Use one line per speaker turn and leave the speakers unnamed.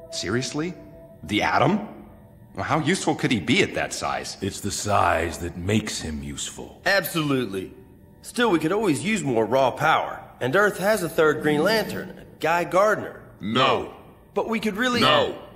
Seriously? The atom? Well, how useful could he be at that size?
It's the size that makes him useful.
Absolutely. Still, we could always use more raw power. And Earth has a third Green Lantern, Guy Gardner.
No.
But we could really...
No.